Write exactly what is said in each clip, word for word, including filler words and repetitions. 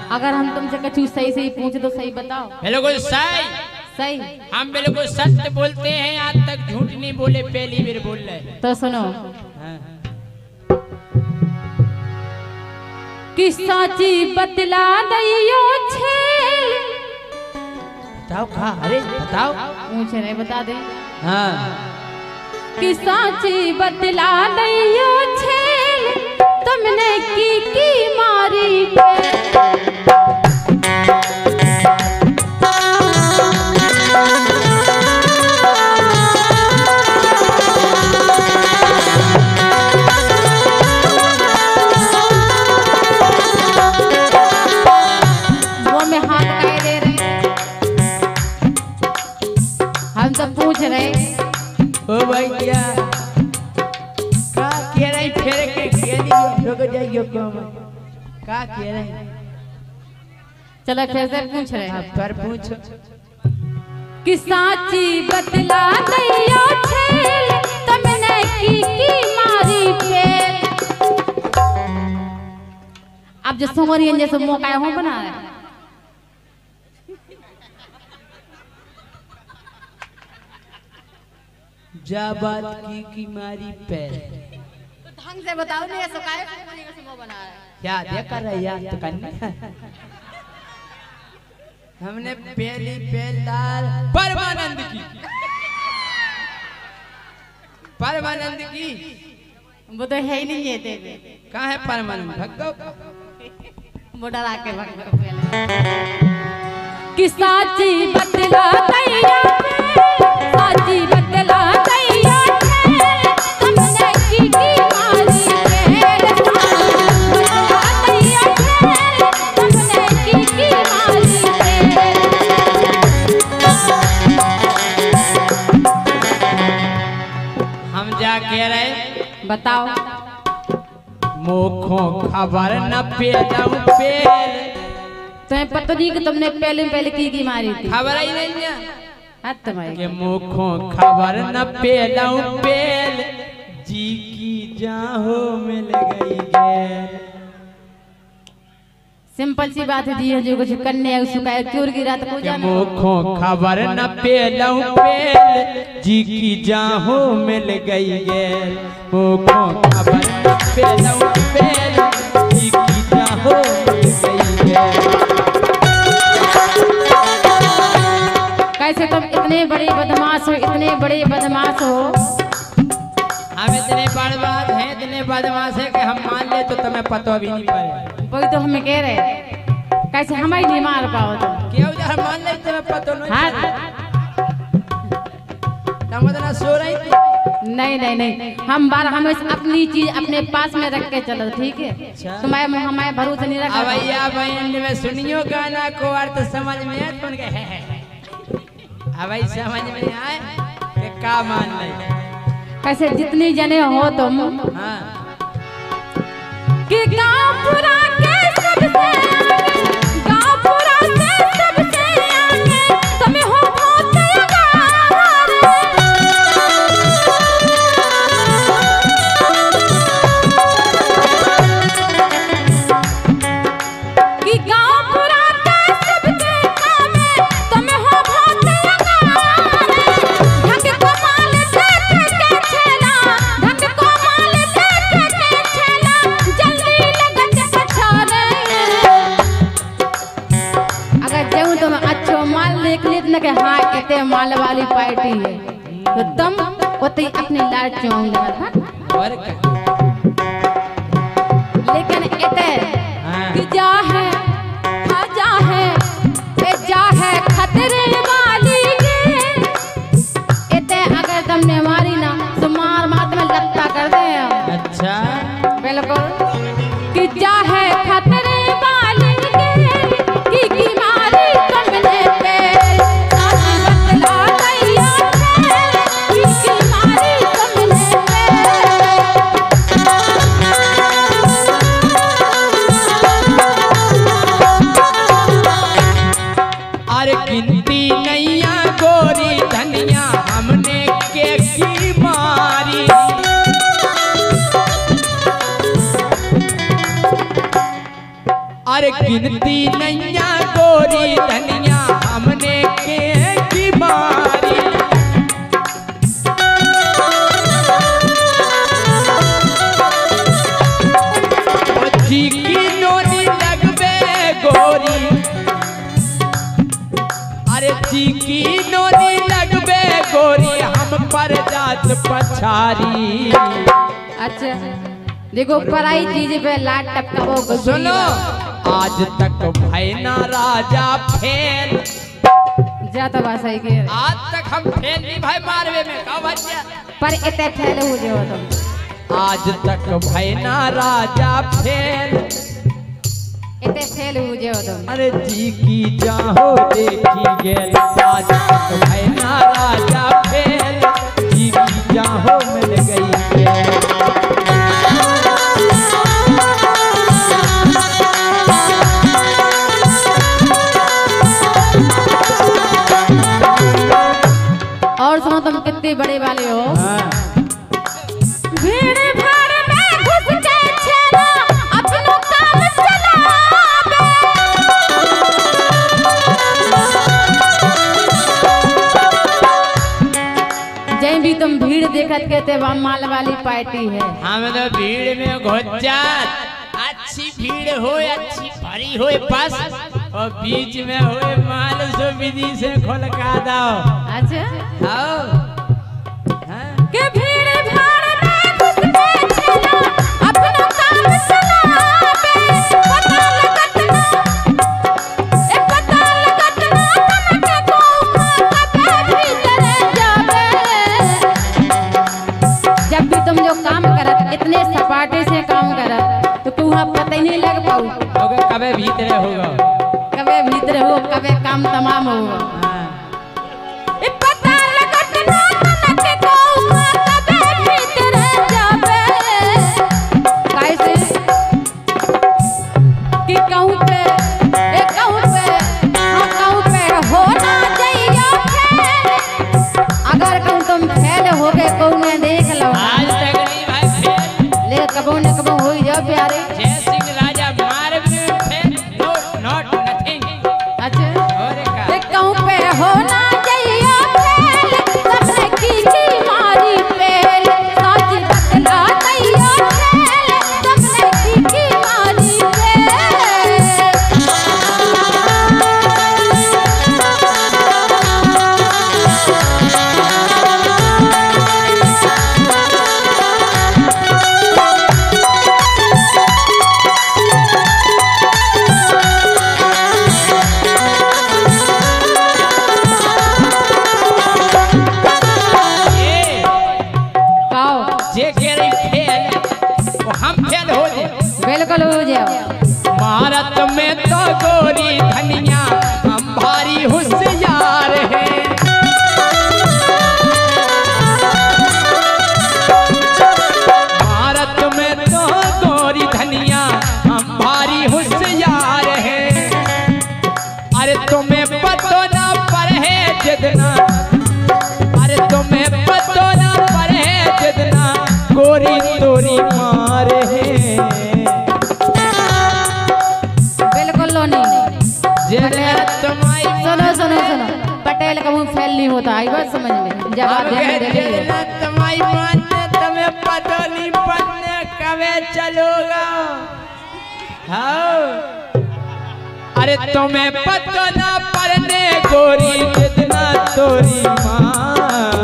अगर हम तुमसे कछु सही सही पूछे तो सही बताओ। बिल्कुल सही सही, हम बिल्कुल सत्य बोलते हैं, आज तक झूठ नहीं बोले, पहली बार बोल रहे। तो सुनो। हाँ। कि साची बतला दैयो छेल। बताओ कहा, अरे बताओ। पूछे नहीं, बता दे। हाँ। कि साची बतला दैयो छेल, तुमने की की मारी के। वो में हाथ काहे दे रहे, हम सब पूछ रहे। ओ भैया का कह रही, फेरे के कह दी रुक जाइयो को का कह रही। चलो फिर से पूछ रहे हैं। पर पूछो। कि साची बतला दैयो छेल, तुमने की की मारी फेल। अब जो सोमरियन जैसे मौका हो बना रहे। जा बात की की मारी पैर, तो ढंग से बताओ नहीं, ऐसा काहे सोमरियन जैसे मुंह बना रहे। क्या देख कर रही याद तो करनी। हमने पहली पहल डाल परमानंद की, परमानंद की। वो तो है ही नहीं ये देवे। कहाँ है परमानंद, भगो वो डरा के भग गए पहले। कि साची बतला दैयो छेल, साची बतला दैयो छेल, तुमने की की मारी फेल। बतला दैयो छेल, तुमने की की मारी फेल। हम जा कह रहे, बताओ। मुखों खबर न पेलऊं पेल। तुम्हें पता नहीं कि तुमने पहले पहले की की मारी थी। खबर ही नहीं है हाथ तुम्हारी कि मुखों खबर न पेलऊं पेल, जी की जाहो मिल गई गैल। सिंपल सी बात है जी, जो कुछ करने है उसका क्यों गिरा तो को जाना। मुखों खबर न पेलऊं पेल, जी की जाहो मिल गई गैल। मुखों खबर न पेलऊं पेल, जी की जाहो मिल गई गैल। कैसे तुम इतने बड़े बदमाश हो, इतने बड़े बदमाश हो। हम इतने बर्बाद हैं, इतने बदमाश हैं कि हम मान ले तो तुम्हें पता भी नहीं पड़े। वही तो हमें कह रहे, कैसे हमें नहीं मार पाओ तुम। क्यों जब मान ले तुम्हें पता नहीं। हाँ? तुम इतना सो रही थी। नहीं नहीं नहीं, हम बार हमें अपनी चीज अपने पास में रख के चलो, ठीक है। तुम्हारे हमारे भरोसे नहीं रखा। अब भैया बहन में सुनियो गाना को अर्थ समझ में आए तो उनके अब समझ में आए कि का मान ले। कैसे जितनी जने हो तुम। हाँ। कि गाँव पुरा के सबसे आगे, गाँव पुरा के सबसे आगे, तुम्हें हो बहुत अगार। कि गाँव पुरा के सबसे आगे, तुम्हें हो बहुत अगार। ढंग को माल देख के छेला, ढंग को माल देख के छेला, जल्दी लगत पछाने। अगर जाऊं तो मैं अच्छो माल देख लेत न के हाँ इतने माल वाली पार्टी है, तो तुम उतनी अपनी लाट चुआऊंगा। और क्या? लेकिन इतने हाँ। कि जा है, खजा है, ए जा है खतरे वाली के। इतने अगर तुमने मारी ना तो मार मार में लत्ता कर दे। अच्छा बिल्कुल कि जा है खतरे वाली के, की की मारी तुमने फेल। साची बतला दैयो छेल, की की मारी तुमने फेल। गिनती नैया गोरी धनिया हमने के की मारी। जी की नोनी लगबे गोरी, अरे जी की नोनी लगबे गोरी हम पर जात पछारी। अच्छा देखो पराई चीज पे लाट टपकाओ। सुनो आज तक भैना राजा फेल, जा तो बात सही के आज तक हम फेल नहीं भाई मारवे में का बच्चा, पर इतने फैले हो जाओ तुम। आज तक भैना राजा फेल, इतने फेल हो जाओ तुम। अरे जी की जाहो देखी गेल, आज तक भैना राजा फेल, जी की जाहो मिल गई गेल। और सुनो तुम कितने बड़े वाले हो। हाँ। भीड़ भाड़ में घुस के छेड़ा अपनों काम चलावे। जय भी तुम भीड़ देखत कहते वहाँ माल वाली पार्टी है। हम तो भीड़ में घुस जात, अच्छी भीड़ हो अच्छी भरी हो बस, और बीच में हो माल सो विधि से खोलका दो। अच्छा हाँ। के भीड़ भाड़ में घुस के छेड़ा अपनों काम चलावे। पता लगत ना ए पता लगत ना तमके को कबे भीतर जावे। जब भी तुम जो काम करत इतने सपाटे से काम करत तो तू वहाँ पता ही नहीं लग पाऊ होगा कबे भीतर होगा, कबे भीतर हो कबे काम तमाम होगा। ए पता लगत ना तमके को कबे भीतर जावे। कैसे कि कहूँ पे ए कहूँ पे हाँ कहूँ पे हो ना जाइयो फेल। अगर कहूँ तुम फेल हो गए कहूँ ने देख लो आज तक नहीं भाई फेल, ले कबो न कबो हो ही जाओ प्यारे। जय सिंह राजा मार में फेल, नो नॉट नथिंग। अच्छा और का ए कहूँ पे हो ना जाइयो फेल, सबने की की मारी फेल। साची बतला दैयो फेल, सबने की की मारी फेल। ये काओ जे कह रही फेल वो हम फेल हो जाए। बिल्कुल हो जाओ। भारत में तो गोरी धनिया हम भारी होशियार हैं। भारत में तो गोरी धनिया हम भारी होशियार हैं। अरे तुम्हें पतो ना पर है जितना, अरे तुम्हें पतो ना पर है जितना गोरी तोरी मार है। बिल्कुल लो नहीं। जिन्हें तुम्हारी सुनो सुनो सुनो पटेल का मुंह फैल नहीं होता आई बात समझ में। जवाब देने दे रही है। तुम्हारी मानने तुम्हें पता नहीं पन्ने कवे चलोगा। हाँ अरे तुम्हें पता ना पड़ने गोरी जितना तोरी मार।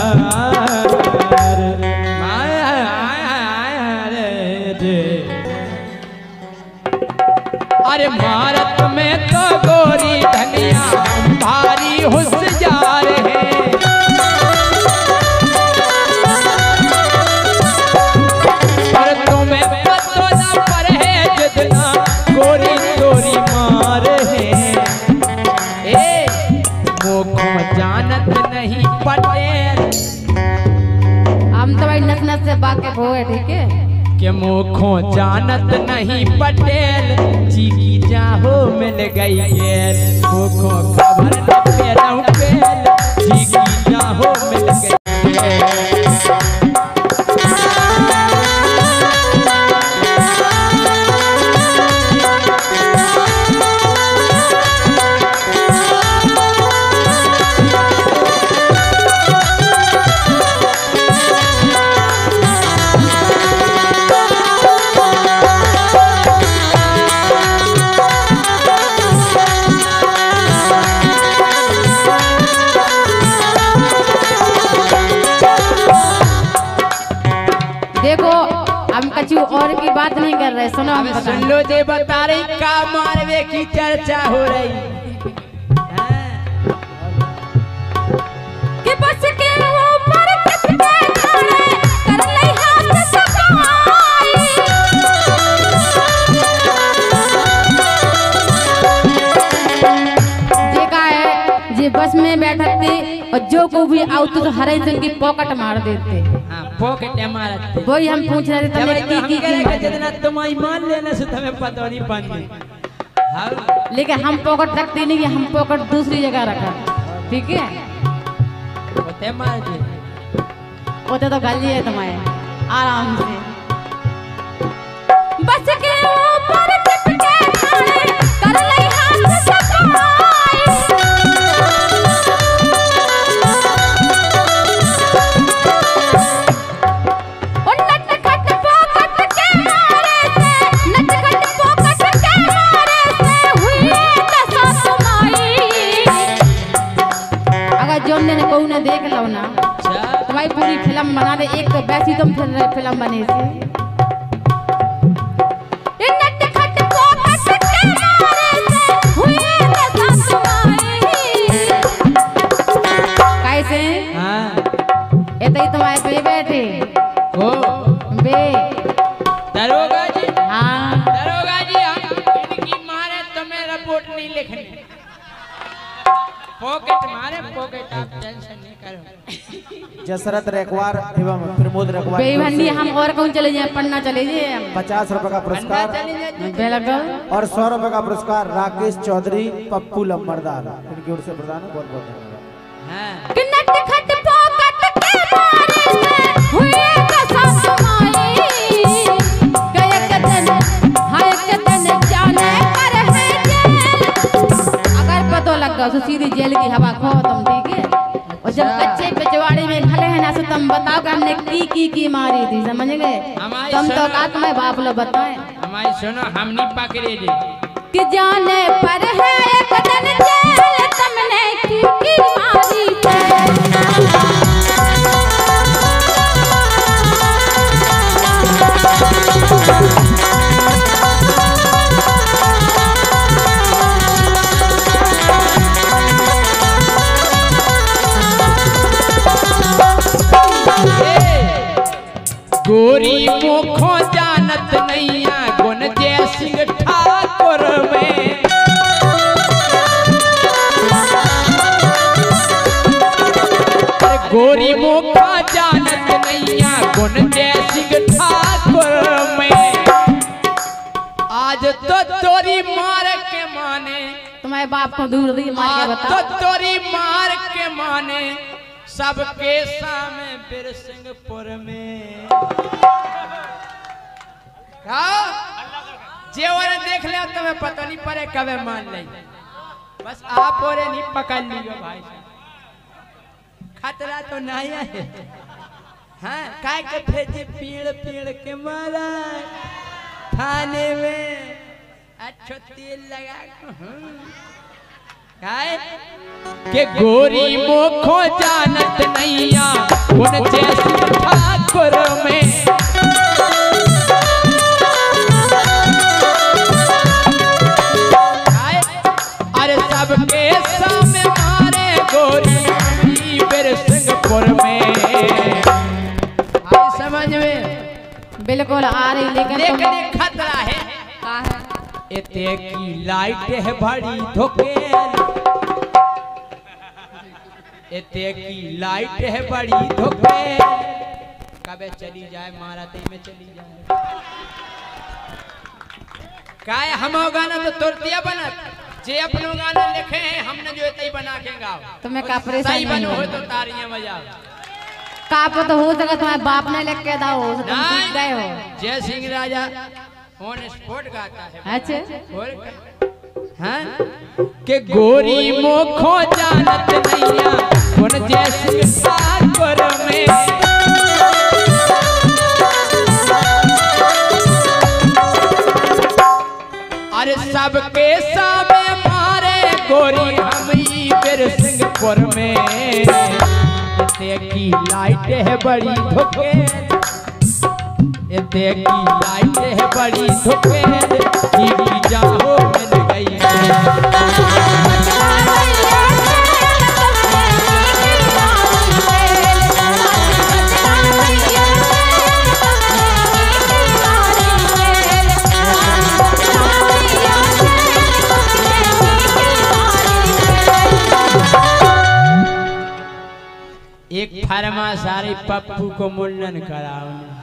अरे भारत में तो गोरी धनिया हम भारी होशियार हैं। पर तुम्हें पतो ना पर है जितना गोरी तोरी मार है। ए मोखो जानत नहीं पटेल, हम तो भाई नस नस से वाकिफ हो गए ठीक है। के मोखो जानत नहीं पटेल, जी की जाहो मिल गई गेल। मोखो खबर न पेलऊ पेल, जी की जाहो मिल गई गेल। सुनो हम अबे बताएं। सुन लो जे बता रही का मारवे की चर्चा हो रही कि बस के ऊपर किसके खड़े कर ले हाथ सफाई। जे का है जे बस में बैठते और जो को भी आउत तो हरे जन की पॉकेट मार देते। हां पॉकेट मारते वही हम पूछ रहे थे तुमने की की की जितना तुम ईमान लेने से तुम्हें पता नहीं पानी हां लेकिन हम पॉकेट रखते नहीं कि हम पॉकेट दूसरी जगह रखा। ठीक है होते मार दे होते तो गाली है तुम्हारे आराम से। बस के ऊपर किसके खड़े कर ले हाथ सफाई। ओ नट खट पॉकेट के मारे से नट खट पॉकेट के मारे से हुई दशा तुम्हारी। अगर जोन ने कहू ने देख लो ना अच्छा तुम्हारी पूरी फिल्म बना दे। एक तो वैसी तुम फिर फिल्म बने से ये नट खट पॉकेट के मारे से हुई दशा तुम्हारी। कैसे हां ये तो तुम्हारे पे बैठे को बे। दरोगा जी हाँ दरोगा जी हम इनकी मारे तुम्हें रिपोर्ट नहीं लिखनी पॉकेट मारे पॉकेट आप टेंशन नहीं करो जसरत रेखवार एवं प्रमोद रेखवार बेभंडी हम और कौन चले जाए पन्ना चले जाए पचास रुपए का पुरस्कार बेलगल और सौ रुपए का पुरस्कार राकेश चौधरी पप्पू लम्बरदार इनकी ओर से प्रदान बहुत बहुत धन्यवाद। हां कि नट खट पॉकेट के मारे से हुई दशा तुम्हारी। गए के दिन हाय के दिन जाने पर है जेल। अगर पता लग गया तो सीधी जेल की हवा खो तुम। ठीक है और जब बच्चे पिछवाड़े में खड़े हैं ना तो तुम बताओ कि हमने की की की मारी थी। समझ गए हमारी तुम तो सुनो। का तुम्हें बाप लोग बताए हमारी सुनो हम नहीं पकड़े जी कि जाने पर है एक दिन जेल तुमने की की मारी है। गोरी मुखो जानत नैया गुण जय सिंह ठाकुर में गोरी मुखो जानत नैया गुण जय सिंह ठाकुर में आज तो तोरी मार के माने तुम्हारे बाप को दूर दी मार के आज बताओ। तो तोरी मार के माने सबके सामने बिरसिंहपुर में हाँ जेवर देख ले तुम्हें पता नहीं पड़े कबे मान ले बस आप और नहीं पकड़ लियो भाई खतरा तो नहीं है। हाँ काय के भेजे पेड़ पेड़ के मारा थाने में अच्छा तेल लगा काय के गोरी मुखो जानत नैया उन जैसी ठाकुर में काय अरे सबके सामने मारे गोरी बिरसिंहपुर में आई समझ में बिल्कुल आ रही लेकिन तुम लेकिन एक खतरा है का है एते की लाइट है बड़ी धोखेल एते की लाइट है बड़ी धोखेल कबे चली जाए माराते में चली जाए काय हम गाना तो तुरतिया बनत जे अपनो गाना लिखे हैं हमने जो इतनी बना के गाओ तुम्हें का परेशानी सही बनो हो नहीं तो तारियां बजाओ का तो हो सके तुम्हारे बाप ने लिख के दाओ तो तुम सीख गए हो। जय सिंह राजा ऑन स्पॉट गाता है अच्छा और हाँ के गोरी मुखो जानत नैया उन जैसी ठाकुर में अरे सबके सामने मारे गोरी हम बिरसिंहपुर में इतने की लाइट है बड़ी धोखे इतने की लाइट आइले है बड़ी धुपेल जी की जाहो मिल गई एक फरमा सारी पप्पू को मुंडन कराओ